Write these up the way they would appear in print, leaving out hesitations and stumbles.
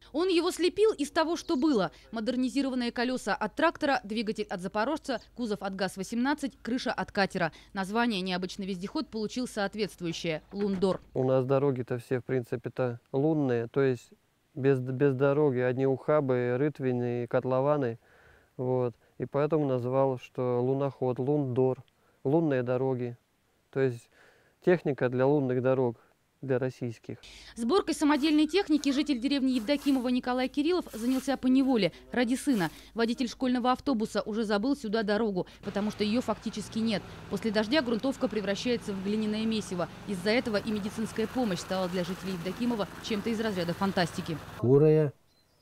Он его слепил из того, что было. Модернизированные колеса от трактора, двигатель от «Запорожца», кузов от ГАЗ-18, крыша от катера. Название необычный вездеход получил соответствующее – «Лундор». У нас дороги-то все, в принципе-то, лунные, то есть без дороги, одни ухабы, рытвины, котлованы. Вот. И поэтому назвал, что луноход, Лундор, лунные дороги. То есть техника для лунных дорог, для российских. Сборкой самодельной техники житель деревни Евдокимова Николай Кириллов занялся поневоле, ради сына. Водитель школьного автобуса уже забыл сюда дорогу, потому что ее фактически нет. После дождя грунтовка превращается в глиняное месиво. Из-за этого и медицинская помощь стала для жителей Евдокимова чем-то из разряда фантастики. Курая.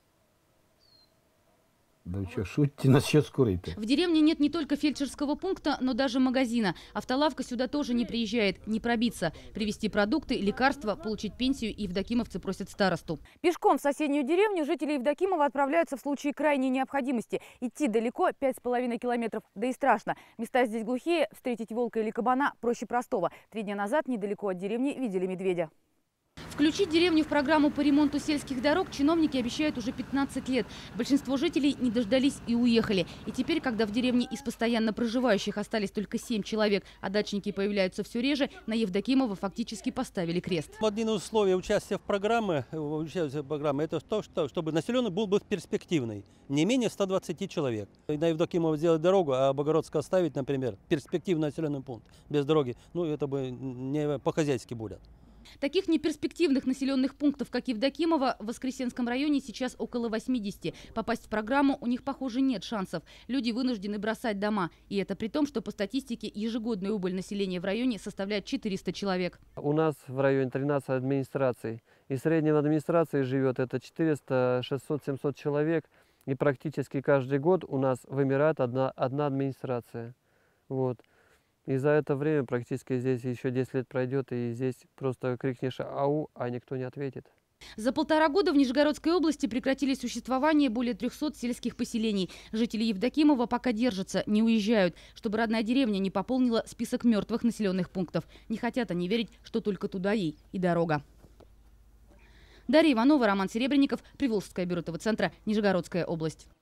Да что, шутите насчет скорой-то? В деревне нет не только фельдшерского пункта, но даже магазина. Автолавка сюда тоже не приезжает, не пробиться. Привезти продукты, лекарства, получить пенсию евдокимовцы просят старосту. Пешком в соседнюю деревню жители Евдокимова отправляются в случае крайней необходимости. Идти далеко, 5,5 километров, да и страшно. Места здесь глухие, встретить волка или кабана проще простого. 3 дня назад недалеко от деревни видели медведя. Включить деревню в программу по ремонту сельских дорог чиновники обещают уже 15 лет. Большинство жителей не дождались и уехали. И теперь, когда в деревне из постоянно проживающих остались только 7 человек, а дачники появляются все реже, на Евдокимова фактически поставили крест. Одно из условий участия в программе это то, чтобы населенный был перспективный. Не менее 120 человек. На Евдокимова сделать дорогу, а Богородск оставить, например, перспективный населенный пункт без дороги, ну это бы не по-хозяйски будет. Таких неперспективных населенных пунктов, как Евдокимово, в Воскресенском районе сейчас около 80. Попасть в программу у них, похоже, нет шансов. Люди вынуждены бросать дома. И это при том, что по статистике ежегодная убыль населения в районе составляет 400 человек. У нас в районе 13 администраций. И в среднем в администрации живет это 400, 600, 700 человек. И практически каждый год у нас вымирает одна администрация. Вот. И за это время практически здесь еще 10 лет пройдет, и здесь просто крикнешь «ау», а никто не ответит. За 1,5 года в Нижегородской области прекратили существование более 300 сельских поселений. Жители Евдокимова пока держатся, не уезжают, чтобы родная деревня не пополнила список мертвых населенных пунктов. Не хотят они верить, что только туда ей и дорога. Дарья Иванова, Роман Серебренников, Приволжское бюро ТВ-центра, Нижегородская область.